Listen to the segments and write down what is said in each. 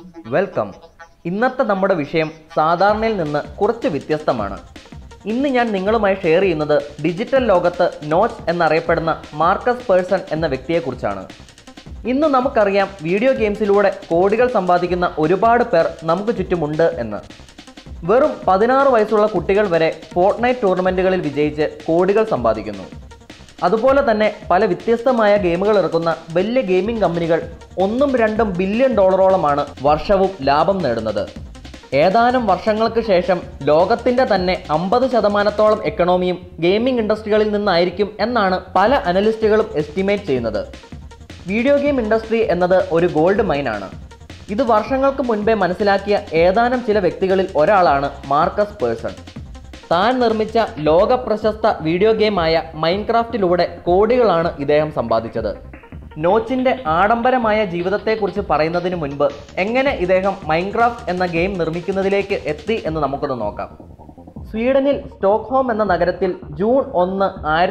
Welcome. ഇന്നത്തെ നമ്മുടെ വിഷയം സാധാരണയിൽ നിന്ന് കുറച്ച് വ്യത്യസ്തമാണ്. ഇന്ന് ഞാൻ നിങ്ങളുമായി ഷെയർ ചെയ്യുന്നത് ഡിജിറ്റൽ ലോകത്ത് നോച്ച് എന്നറിയപ്പെടുന്ന മാർക്കസ് പേഴ്സൺ എന്ന വ്യക്തിയെക്കുറിച്ചാണ്. ഇന്ന് നമുക്കറിയാം, വീഡിയോ ഗെയിംസിലൂടെ കോടികൾ സമ്പാദിക്കുന്ന ഒരുപാട് പേർ നമുക്ക് ചുറ്റുമുണ്ട് എന്ന്. വെറും 16 വയസ്സുള്ള കുട്ടികൾ വരെ ഫോർട്ട്നൈറ്റ് ടൂർണമെൻറ്റുകളിൽ വിജയിച്ച് കോടികൾ സമ്പാദിക്കുന്നു. അതുപോലെ തന്നെ പല വ്യത്യസ്തമായ ഗെയിമുകൾ ഇറക്കുന്ന വലിയ ഗെയിമിംഗ് കമ്പനികൾ $1-2 ബില്യൺ വർഷവും ലാഭം നേടുന്നത്. ഏതാനും വർഷങ്ങൾക്ക് ശേഷം ലോകത്തിൻ്റെ തന്നെ 50% എക്കണോമിയും ഗെയിമിംഗ് ഇൻഡസ്ട്രികളിൽ നിന്നായിരിക്കും എന്നാണ് പല അനലിസ്റ്റുകളും എസ്റ്റിമേറ്റ് ചെയ്യുന്നത്. വീഡിയോ ഗെയിം ഇൻഡസ്ട്രി എന്നത് ഒരു ഗോൾഡ് മൈനാണ്. ഇത് വർഷങ്ങൾക്ക് മുൻപേ മനസ്സിലാക്കിയ ഏതാനും ചില വ്യക്തികളിൽ ഒരാളാണ് മാർക്കസ് പേഴ്സൺ. താൻ നിർമ്മിച്ച ലോക പ്രശസ്ത വീഡിയോ ഗെയിമായ മൈൻക്രാഫ്റ്റിലൂടെ കോടികളാണ് ഇദ്ദേഹം സമ്പാദിച്ചത്. നോച്ചിൻ്റെ ആഡംബരമായ ജീവിതത്തെക്കുറിച്ച് പറയുന്നതിന് മുൻപ് എങ്ങനെ ഇദ്ദേഹം മൈൻക്രാഫ്റ്റ് എന്ന ഗെയിം നിർമ്മിക്കുന്നതിലേക്ക് എത്തി എന്ന് നമുക്കൊന്ന് നോക്കാം. സ്വീഡനിൽ സ്റ്റോക്ക്ഹോം എന്ന നഗരത്തിൽ ജൂൺ 1,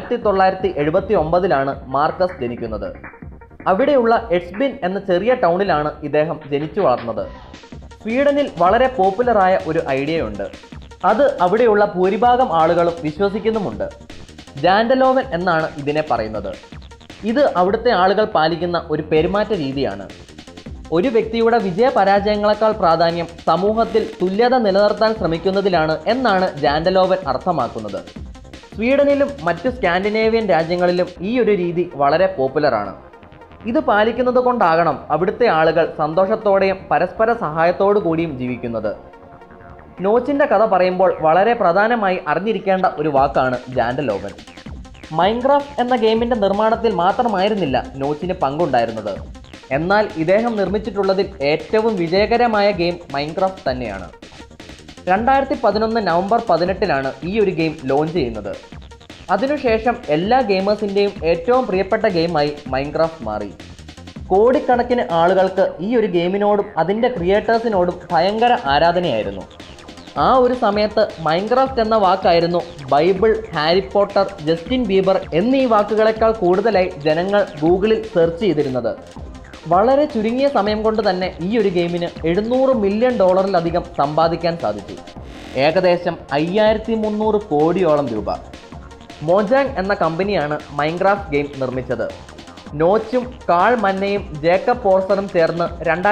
1979 മാർക്കസ് ജനിക്കുന്നത്. അവിടെയുള്ള എഡ്സ്ബിൻ എന്ന ചെറിയ ടൗണിലാണ് ഇദ്ദേഹം ജനിച്ചു വളർന്നത്. സ്വീഡനിൽ വളരെ പോപ്പുലറായ ഒരു ഐഡിയയുണ്ട്. അത് അവിടെയുള്ള ഭൂരിഭാഗം ആളുകളും വിശ്വസിക്കുന്നുമുണ്ട്. ജാൻഡലോവൻ എന്നാണ് ഇതിനെ പറയുന്നത്. ഇത് അവിടുത്തെ ആളുകൾ പാലിക്കുന്ന ഒരു പെരുമാറ്റ രീതിയാണ്. ഒരു വ്യക്തിയുടെ വിജയപരാജയങ്ങളെക്കാൾ പ്രാധാന്യം സമൂഹത്തിൽ തുല്യത നിലനിർത്താൻ ശ്രമിക്കുന്നതിലാണ് എന്നാണ് ജാൻഡലോവൻ അർത്ഥമാക്കുന്നത്. സ്വീഡനിലും മറ്റു സ്കാൻഡിനേവിയൻ രാജ്യങ്ങളിലും ഈ ഒരു രീതി വളരെ പോപ്പുലറാണ്. ഇത് പാലിക്കുന്നത് കൊണ്ടാകണം അവിടുത്തെ ആളുകൾ സന്തോഷത്തോടെയും പരസ്പര സഹായത്തോടു കൂടിയും ജീവിക്കുന്നത്. നോച്ചിൻ്റെ കഥ പറയുമ്പോൾ വളരെ പ്രധാനമായി അറിഞ്ഞിരിക്കേണ്ട ഒരു വാക്കാണ് ജാൻഡലോവൻ. മൈൻക്രാഫ്റ്റ് എന്ന ഗെയിമിൻ്റെ നിർമ്മാണത്തിൽ മാത്രമായിരുന്നില്ല നോച്ചിന് പങ്കുണ്ടായിരുന്നത്. എന്നാൽ ഇദ്ദേഹം നിർമ്മിച്ചിട്ടുള്ളതിൽ ഏറ്റവും വിജയകരമായ ഗെയിം മൈൻക്രാഫ്റ്റ് തന്നെയാണ്. 2011 നവംബർ 18 ഈ ഒരു ഗെയിം ലോഞ്ച് ചെയ്യുന്നത്. അതിനുശേഷം എല്ലാ ഗെയിമേഴ്സിൻ്റെയും ഏറ്റവും പ്രിയപ്പെട്ട ഗെയിമായി മൈൻക്രാഫ്റ്റ് മാറി. കോടിക്കണക്കിന് ആളുകൾക്ക് ഈ ഒരു ഗെയിമിനോടും അതിൻ്റെ ക്രിയേറ്റേഴ്സിനോടും ഭയങ്കര ആരാധനയായിരുന്നു. ആ ഒരു സമയത്ത് മൈൻക്രാഫ്റ്റ് എന്ന വാക്കായിരുന്നു Bible, Harry Potter, Justin Bieber എന്നീ വാക്കുകളെക്കാൾ കൂടുതലായി ജനങ്ങൾ ഗൂഗിളിൽ സെർച്ച് ചെയ്തിരുന്നത്. വളരെ ചുരുങ്ങിയ സമയം കൊണ്ട് തന്നെ ഈ ഒരു ഗെയിമിന് $700 മില്യൺ സമ്പാദിക്കാൻ സാധിച്ചു. ഏകദേശം 5300 കോടിയോളം രൂപ. മോജാങ് എന്ന കമ്പനിയാണ് മൈൻക്രാഫ്റ്റ് ഗെയിം നിർമ്മിച്ചത്. നോച്ചും കാൾ മന്നയും ജേക്കബ് പോർസറും ചേർന്ന്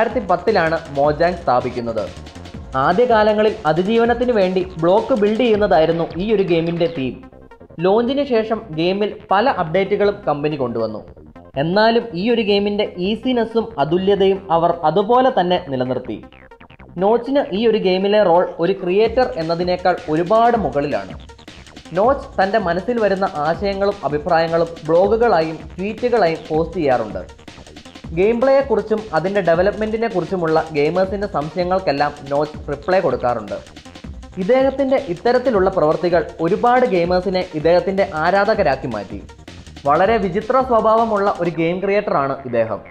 2010 മോജാങ് സ്ഥാപിക്കുന്നത്. ആദ്യകാലങ്ങളിൽ അതിജീവനത്തിന് വേണ്ടി ബ്ലോക്ക് ബിൽഡ് ചെയ്യുന്നതായിരുന്നു ഈ ഒരു ഗെയിമിൻ്റെ തീം. ലോഞ്ചിന് ശേഷം ഗെയിമിൽ പല അപ്ഡേറ്റുകളും കമ്പനി കൊണ്ടുവന്നു. എന്നാലും ഈ ഒരു ഗെയിമിൻ്റെ ഈസിനെസ്സും അതുല്യതയും അവർ അതുപോലെ തന്നെ നിലനിർത്തി. നോച്ചിന് ഈ ഒരു ഗെയിമിലെ റോൾ ഒരു ക്രിയേറ്റർ എന്നതിനേക്കാൾ ഒരുപാട് മുകളിലാണ്. നോച്ച് തൻ്റെ മനസ്സിൽ വരുന്ന ആശയങ്ങളും അഭിപ്രായങ്ങളും ബ്ലോഗുകളായും ട്വീറ്റുകളായും പോസ്റ്റ് ചെയ്യാറുണ്ട്. ഗെയിം പ്ലേയെക്കുറിച്ചും അതിൻ്റെ ഡെവലപ്മെൻറ്റിനെ കുറിച്ചുമുള്ള ഗെയിമേഴ്സിൻ്റെ സംശയങ്ങൾക്കെല്ലാം നോച്ച് റിപ്ലൈ കൊടുക്കാറുണ്ട്. ഇദ്ദേഹത്തിൻ്റെ ഇത്തരത്തിലുള്ള പ്രവൃത്തികൾ ഒരുപാട് ഗെയിമേഴ്സിനെ ഇദ്ദേഹത്തിൻ്റെ ആരാധകരാക്കി മാറ്റി. വളരെ വിചിത്ര സ്വഭാവമുള്ള ഒരു ഗെയിം ക്രിയേറ്ററാണ് ഇദ്ദേഹം.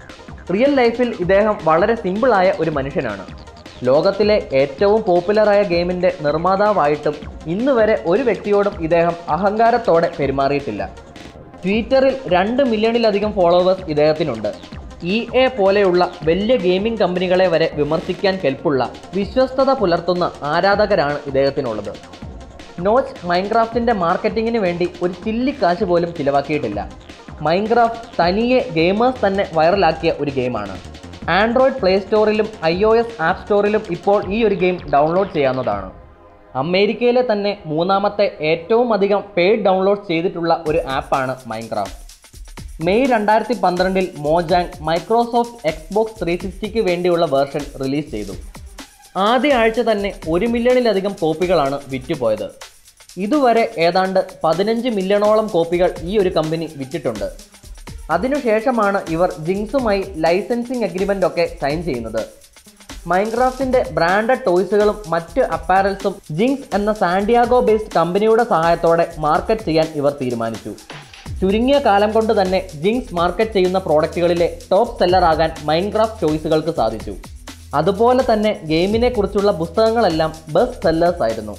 റിയൽ ലൈഫിൽ ഇദ്ദേഹം വളരെ സിമ്പിളായ ഒരു മനുഷ്യനാണ്. ലോകത്തിലെ ഏറ്റവും പോപ്പുലറായ ഗെയിമിൻ്റെ നിർമ്മാതാവായിട്ടും ഇന്ന് വരെ ഒരു വ്യക്തിയോടും ഇദ്ദേഹം അഹങ്കാരത്തോടെ പെരുമാറിയിട്ടില്ല. ട്വിറ്ററിൽ 2 മില്യണിലധികം ഫോളോവേഴ്സ് ഇദ്ദേഹത്തിനുണ്ട്. EA പോലെയുള്ള വലിയ ഗെയിമിംഗ് കമ്പനികളെ വരെ വിമർശിക്കാൻ കെൽപ്പുള്ള, വിശ്വസ്തത പുലർത്തുന്ന ആരാധകരാണ് ഇദ്ദേഹത്തിനുള്ളത്. നോച്ച് മൈൻക്രാഫ്റ്റിൻ്റെ മാർക്കറ്റിങ്ങിന് വേണ്ടി ഒരു ചില്ലിക്കാശ് പോലും ചിലവാക്കിയിട്ടില്ല. മൈൻക്രാഫ്റ്റ് തനിയെ ഗെയിമേഴ്സ് തന്നെ വൈറലാക്കിയ ഒരു ഗെയിമാണ്. ആൻഡ്രോയിഡ് പ്ലേ സ്റ്റോറിലും iOS ആപ്പ് സ്റ്റോറിലും ഇപ്പോൾ ഈ ഒരു ഗെയിം ഡൗൺലോഡ് ചെയ്യാവുന്നതാണ്. അമേരിക്കയിലെ തന്നെ 3ാമത്തെ ഏറ്റവും അധികം പെയ്ഡ് ഡൗൺലോഡ് ചെയ്തിട്ടുള്ള ഒരു ആപ്പാണ് Minecraft. May 2012 Mojang Microsoft Xbox 360 വേണ്ടിയുള്ള വേർഷൻ റിലീസ് ചെയ്തു. ആദ്യ ആഴ്ച തന്നെ 1 മില്യണിലധികം കോപ്പികളാണ് വിറ്റുപോയത്. ഇതുവരെ ഏതാണ്ട് 15 മില്യണോളം കോപ്പികൾ ഈ ഒരു കമ്പനി വിറ്റിട്ടുണ്ട്. അതിനുശേഷമാണ് ഇവർ ജിങ്സുമായി ലൈസൻസിങ് അഗ്രിമെൻ്റ് ഒക്കെ സൈൻ ചെയ്യുന്നത്. മൈൻക്രാഫ്റ്റിൻ്റെ ബ്രാൻഡഡ് ടോയ്സുകളും മറ്റ് അപ്പാരൽസും ജിങ്സ് എന്ന സാന്റിയാഗോ ബേസ്ഡ് കമ്പനിയുടെ സഹായത്തോടെ മാർക്കറ്റ് ചെയ്യാൻ ഇവർ തീരുമാനിച്ചു. ചുരുങ്ങിയ കാലം കൊണ്ട് തന്നെ ജിങ്സ് മാർക്കറ്റ് ചെയ്യുന്ന പ്രോഡക്റ്റുകളിലെ ടോപ്പ് സെല്ലറാകാൻ മൈൻക്രാഫ്റ്റ് ടോയ്സുകൾക്ക് സാധിച്ചു. അതുപോലെ തന്നെ ഗെയിമിനെ കുറിച്ചുള്ള പുസ്തകങ്ങളെല്ലാം ബെസ്റ്റ് സെല്ലേഴ്സ് ആയിരുന്നു.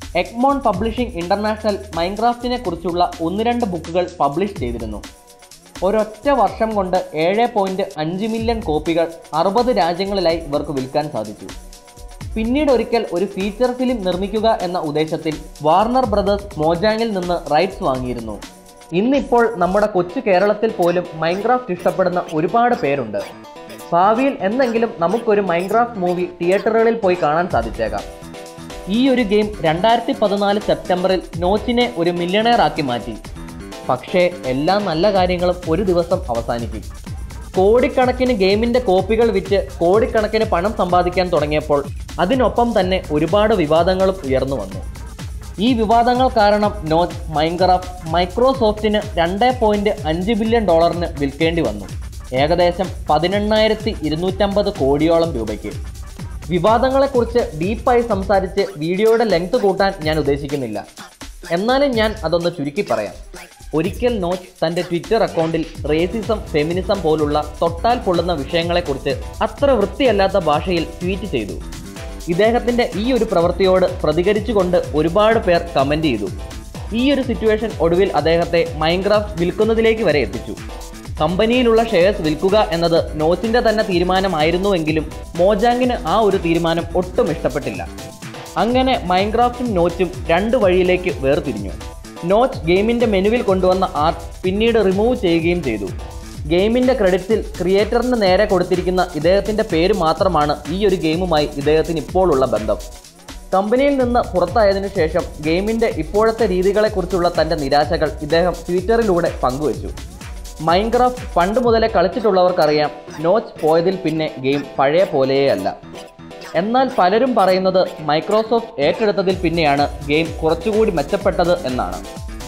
എഗ്മോണ്ട് പബ്ലിഷിംഗ് ഇന്റർനാഷണൽ മൈൻക്രാഫ്റ്റിനെ കുറിച്ചുള്ള 1-2 ബുക്കുകൾ പബ്ലിഷ് ചെയ്തിരുന്നു. ഒരൊറ്റ വർഷം കൊണ്ട് 7.5 മില്യൺ കോപ്പികൾ 60 രാജ്യങ്ങളിലായി ഇവർക്ക് വിൽക്കാൻ സാധിച്ചു. പിന്നീട് ഒരിക്കൽ ഒരു ഫീച്ചർ ഫിലിം നിർമ്മിക്കുക എന്ന ഉദ്ദേശത്തിൽ വാർണർ ബ്രദേഴ്സ് മോജാങ്ങിൽ നിന്ന് റൈറ്റ്സ് വാങ്ങിയിരുന്നു. ഇന്നിപ്പോൾ നമ്മുടെ കൊച്ചു കേരളത്തിൽ പോലും മൈൻക്രാഫ്റ്റ് ഇഷ്ടപ്പെടുന്ന ഒരുപാട് പേരുണ്ട്. ഭാവിയിൽ എന്നെങ്കിലും നമുക്കൊരു മൈൻക്രാഫ്റ്റ് മൂവി തിയേറ്ററുകളിൽ പോയി കാണാൻ സാധിച്ചേക്കാം. ഈ ഒരു ഗെയിം 2014 സെപ്റ്റംബറിൽ നോച്ചിനെ ഒരു മില്യണയർ ആക്കി മാറ്റി. പക്ഷേ എല്ലാ നല്ല കാര്യങ്ങളും ഒരു ദിവസം അവസാനിക്കും. കോടിക്കണക്കിന് ഗെയിമിൻ്റെ കോപ്പികൾ വിറ്റ് കോടിക്കണക്കിന് പണം സമ്പാദിക്കാൻ തുടങ്ങിയപ്പോൾ അതിനൊപ്പം തന്നെ ഒരുപാട് വിവാദങ്ങളും ഉയർന്നു വന്നു. ഈ വിവാദങ്ങൾ കാരണം നോച്ച് മൈൻക്രാഫ്റ്റ് മൈക്രോസോഫ്റ്റിന് $2.5 ബില്യൺ വിൽക്കേണ്ടി വന്നു. ഏകദേശം 18,250 കോടിയോളം രൂപയ്ക്ക്. വിവാദങ്ങളെക്കുറിച്ച് ഡീപ്പായി സംസാരിച്ച് വീഡിയോയുടെ ലെങ്ത് കൂട്ടാൻ ഞാൻ ഉദ്ദേശിക്കുന്നില്ല. എന്നാലും ഞാൻ അതൊന്ന് ചുരുക്കി പറയാം. ഒരിക്കൽ നോച്ച് തൻ്റെ ട്വിറ്റർ അക്കൗണ്ടിൽ റേസിസം, ഫെമിനിസം പോലുള്ള തൊട്ടാൽ പൊള്ളുന്ന വിഷയങ്ങളെക്കുറിച്ച് അത്ര വൃത്തിയല്ലാത്ത ഭാഷയിൽ ട്വീറ്റ് ചെയ്തു. ഇദ്ദേഹത്തിൻ്റെ ഈ ഒരു പ്രവൃത്തിയോട് പ്രതികരിച്ചുകൊണ്ട് ഒരുപാട് പേർ കമൻറ്റ് ചെയ്തു. ഈ ഒരു സിറ്റുവേഷൻ ഒടുവിൽ അദ്ദേഹത്തെ മൈൻക്രാഫ്റ്റ് വിൽക്കുന്നതിലേക്ക് വരെ എത്തിച്ചു. കമ്പനിയിലുള്ള ഷെയർസ് വിൽക്കുക എന്നത് നോച്ചിൻ്റെ തന്നെ തീരുമാനമായിരുന്നുവെങ്കിലും മോജാങ്ങിന് ആ ഒരു തീരുമാനം ഒട്ടും ഇഷ്ടപ്പെട്ടില്ല. അങ്ങനെ മൈൻക്രാഫ്റ്റും നോച്ചും രണ്ട് വഴിയിലേക്ക് വേർതിരിഞ്ഞു. നോച്ച് ഗെയിമിൻ്റെ മെനുവിൽ കൊണ്ടുവന്ന ആർട്ട് പിന്നീട് റിമൂവ് ചെയ്യുകയും ചെയ്തു. ഗെയിമിൻ്റെ ക്രെഡിറ്റ്സിൽ ക്രിയേറ്ററിന് നേരെ കൊടുത്തിരിക്കുന്ന ഇദ്ദേഹത്തിൻ്റെ പേര് മാത്രമാണ് ഈ ഒരു ഗെയിമുമായി ഇദ്ദേഹത്തിന് ഇപ്പോഴുള്ള ബന്ധം. കമ്പനിയിൽ നിന്ന് പുറത്തായതിനു ശേഷം ഗെയിമിൻ്റെ ഇപ്പോഴത്തെ രീതികളെക്കുറിച്ചുള്ള തൻ്റെ നിരാശകൾ ഇദ്ദേഹം ട്വിറ്ററിലൂടെ പങ്കുവച്ചു. മൈൻക്രാഫ്റ്റ് പണ്ട് മുതലേ കളിച്ചിട്ടുള്ളവർക്കറിയാം, നോച്ച് പോയതിൽ പിന്നെ ഗെയിം പഴയ പോലെയല്ല. എന്നാൽ പലരും പറയുന്നത് മൈക്രോസോഫ്റ്റ് ഏറ്റെടുത്തതിൽ പിന്നെയാണ് ഗെയിം കുറച്ചുകൂടി മെച്ചപ്പെട്ടത് എന്നാണ്.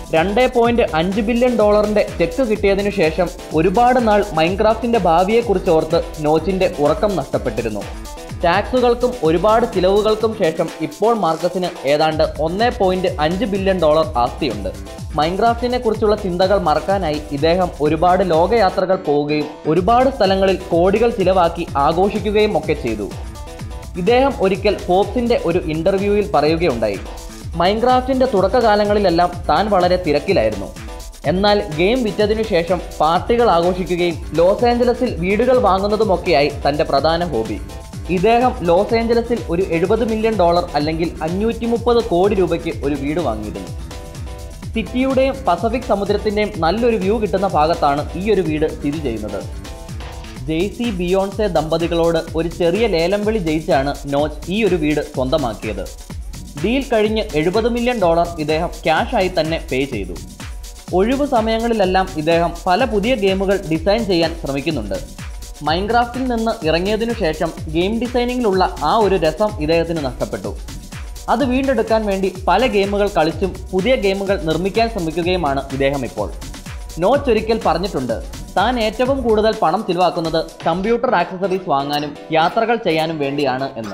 $2.5 ബില്യൺ ചെക്ക് കിട്ടിയതിനു ശേഷം ഒരുപാട് നാൾ മൈൻക്രാഫ്റ്റിൻ്റെ ഭാവിയെക്കുറിച്ച് ഓർത്ത് നോച്ചിൻ്റെ ഉറക്കം നഷ്ടപ്പെട്ടിരുന്നു. ടാക്സുകൾക്കും ഒരുപാട് ചിലവുകൾക്കും ശേഷം ഇപ്പോൾ മാർക്കസിന് ഏതാണ്ട് $1.5 ബില്യൺ ആസ്തിയുണ്ട്. മൈൻക്രാഫ്റ്റിനെ കുറിച്ചുള്ള ചിന്തകൾ മറക്കാനായി ഇദ്ദേഹം ഒരുപാട് ലോകയാത്രകൾ പോവുകയും ഒരുപാട് സ്ഥലങ്ങളിൽ കോടികൾ ചിലവാക്കി ആഘോഷിക്കുകയും ഒക്കെ ചെയ്തു. ഇദ്ദേഹം ഒരിക്കൽ ഫോബ്സിൻ്റെ ഒരു ഇൻ്റർവ്യൂവിൽ പറയുകയുണ്ടായി, മൈൻക്രാഫ്റ്റിൻ്റെ തുടക്കകാലങ്ങളിലെല്ലാം താൻ വളരെ തിരക്കിലായിരുന്നു. എന്നാൽ ഗെയിം വിറ്റതിനു ശേഷം പാർട്ടികൾ ആഘോഷിക്കുകയും ലോസ് ഏഞ്ചലസിൽ വീടുകൾ വാങ്ങുന്നതുമൊക്കെയായി തൻ്റെ പ്രധാന ഹോബി. ഇദ്ദേഹം ലോസ് ഏഞ്ചലസിൽ ഒരു $70 മില്യൺ അല്ലെങ്കിൽ 530 കോടി രൂപയ്ക്ക് ഒരു വീട് വാങ്ങിയിരുന്നു. സിറ്റിയുടെയും പസഫിക് സമുദ്രത്തിൻ്റെയും നല്ലൊരു വ്യൂ കിട്ടുന്ന ഭാഗത്താണ് ഈ ഒരു വീട് സ്ഥിതി ചെയ്യുന്നത്. ജെയ്സി ബിയോൺസെ ദമ്പതികളോട് ഒരു ചെറിയ ലേലം വിളി ജയിച്ചാണ് നോച്ച് ഈ ഒരു വീട് സ്വന്തമാക്കിയത്. ഡീൽ കഴിഞ്ഞ് $70 മില്യൺ ഇദ്ദേഹം ക്യാഷായി തന്നെ പേ ചെയ്തു. ഒഴിവു സമയങ്ങളിലെല്ലാം ഇദ്ദേഹം പല പുതിയ ഗെയിമുകൾ ഡിസൈൻ ചെയ്യാൻ ശ്രമിക്കുന്നുണ്ട്. മൈൻക്രാഫ്റ്റിൽ നിന്ന് ഇറങ്ങിയതിനു ശേഷം ഗെയിം ഡിസൈനിങ്ങിലുള്ള ആ ഒരു രസം ഇദ്ദേഹത്തിന് നഷ്ടപ്പെട്ടു. അത് വീണ്ടെടുക്കാൻ വേണ്ടി പല ഗെയിമുകൾ കളിച്ചും പുതിയ ഗെയിമുകൾ നിർമ്മിക്കാൻ ശ്രമിക്കുകയുമാണ് ഇദ്ദേഹം ഇപ്പോൾ. നോച്ച് ഒരിക്കൽ പറഞ്ഞിട്ടുണ്ട്, താൻ ഏറ്റവും കൂടുതൽ പണം ചിലവാക്കുന്നത് കമ്പ്യൂട്ടർ ആക്സസറീസ് വാങ്ങാനും യാത്രകൾ ചെയ്യാനും വേണ്ടിയാണ് എന്ന്.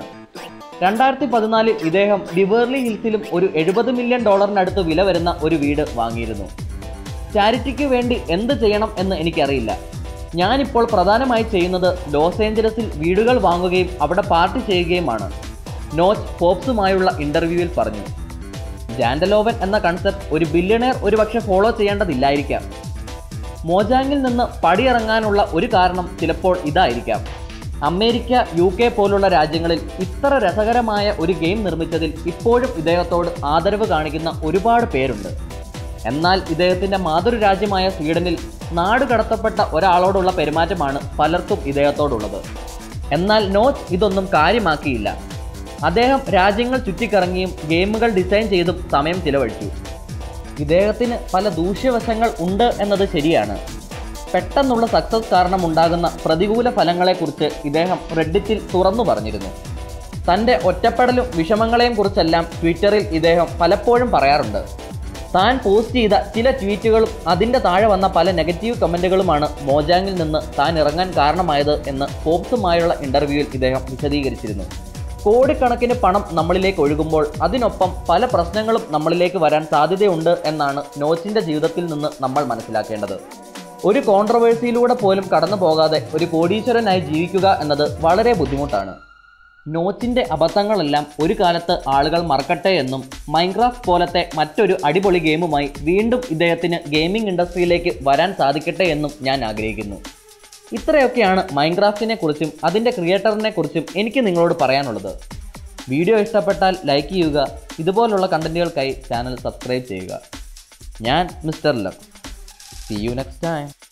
2014 ഇദ്ദേഹം ബിവേർലി ഹിൽസിലും ഒരു $70 മില്യൺ വില വരുന്ന ഒരു വീട് വാങ്ങിയിരുന്നു. ചാരിറ്റിക്ക് വേണ്ടി എന്ത് ചെയ്യണം എന്ന് എനിക്കറിയില്ല. ഞാനിപ്പോൾ പ്രധാനമായി ചെയ്യുന്നത് ലോസ് ഏഞ്ചലസിൽ വീടുകൾ വാങ്ങുകയും അവിടെ പാർട്ടി ചെയ്യുകയുമാണ്, നോച്ച് ഫോബ്സുമായുള്ള ഇൻ്റർവ്യൂവിൽ പറഞ്ഞു. ജാൻഡലോവൻ എന്ന കൺസെപ്റ്റ് ഒരു ബില്യണയർ ഒരുപക്ഷെ ഫോളോ ചെയ്യേണ്ടതില്ലായിരിക്കാം. മോജാങ്ങിൽ നിന്ന് പടിയിറങ്ങാനുള്ള ഒരു കാരണം ചിലപ്പോൾ ഇതായിരിക്കാം. അമേരിക്ക, UK പോലുള്ള രാജ്യങ്ങളിൽ ഇത്ര രസകരമായ ഒരു ഗെയിം നിർമ്മിച്ചതിൽ ഇപ്പോഴും ഇദ്ദേഹത്തോട് ആദരവ് കാണിക്കുന്ന ഒരുപാട് പേരുണ്ട്. എന്നാൽ ഇദ്ദേഹത്തിൻ്റെ മാതൃരാജ്യമായ സ്വീഡനിൽ നാടുകടത്തപ്പെട്ട ഒരാളോടുള്ള പെരുമാറ്റമാണ് പലർക്കും ഇദ്ദേഹത്തോടുള്ളത്. എന്നാൽ നോച്ച് ഇതൊന്നും കാര്യമാക്കിയില്ല. അദ്ദേഹം രാജ്യങ്ങൾ ചുറ്റിക്കറങ്ങിയും ഗെയിമുകൾ ഡിസൈൻ ചെയ്തും സമയം ചിലവഴിച്ചു. ഇദ്ദേഹത്തിന് പല ദൂഷ്യവശങ്ങൾ ഉണ്ട് എന്നത് ശരിയാണ്. പെട്ടെന്നുള്ള സക്സസ് കാരണം ഉണ്ടാകുന്ന പ്രതികൂല ഫലങ്ങളെക്കുറിച്ച് ഇദ്ദേഹം റെഡിറ്റിൽ തുറന്നു പറഞ്ഞിരുന്നു. തൻ്റെ ഒറ്റപ്പെടലും വിഷമങ്ങളെയും കുറിച്ചെല്ലാം ട്വിറ്ററിൽ ഇദ്ദേഹം പലപ്പോഴും പറയാറുണ്ട്. താൻ പോസ്റ്റ് ചെയ്ത ചില ട്വീറ്റുകളും അതിൻ്റെ താഴെ വന്ന പല നെഗറ്റീവ് കമൻറ്റുകളുമാണ് മോജാങ്ങിൽ നിന്ന് താൻ ഇറങ്ങാൻ കാരണമായത് എന്ന് ഫോബ്സുമായുള്ള ഇൻ്റർവ്യൂവിൽ ഇദ്ദേഹം വിശദീകരിച്ചിരുന്നു. കോടിക്കണക്കിന് പണം നമ്മളിലേക്ക് ഒഴുകുമ്പോൾ അതിനൊപ്പം പല പ്രശ്നങ്ങളും നമ്മളിലേക്ക് വരാൻ സാധ്യതയുണ്ട് എന്നാണ് നോച്ചിൻ്റെ ജീവിതത്തിൽ നിന്ന് നമ്മൾ മനസ്സിലാക്കേണ്ടത്. ഒരു കോൺട്രവേഴ്സിയിലൂടെ പോലും കടന്നു പോകാതെ ഒരു കോടീശ്വരനായി ജീവിക്കുക എന്നത് വളരെ ബുദ്ധിമുട്ടാണ്. നോച്ചിൻ്റെ അബദ്ധങ്ങളെല്ലാം ഒരു കാലത്ത് ആളുകൾ മറക്കട്ടെ എന്നും മൈൻക്രാഫ്റ്റ് പോലത്തെ മറ്റൊരു അടിപൊളി ഗെയിമുമായി വീണ്ടും ഇദ്ദേഹത്തിന് ഗെയിമിംഗ് ഇൻഡസ്ട്രിയിലേക്ക് വരാൻ സാധിക്കട്ടെ എന്നും ഞാൻ ആഗ്രഹിക്കുന്നു. ഇത്രയൊക്കെയാണ് മൈൻക്രാഫ്റ്റിനെ കുറിച്ചും അതിൻ്റെ ക്രിയേറ്ററിനെ കുറിച്ചും എനിക്ക് നിങ്ങളോട് പറയാനുള്ളത്. വീഡിയോ ഇഷ്ടപ്പെട്ടാൽ ലൈക്ക് ചെയ്യുക. ഇതുപോലുള്ള കണ്ടന്റുകൾക്കായി ചാനൽ സബ്സ്ക്രൈബ് ചെയ്യുക. ഞാൻ mister Luck. See you next time.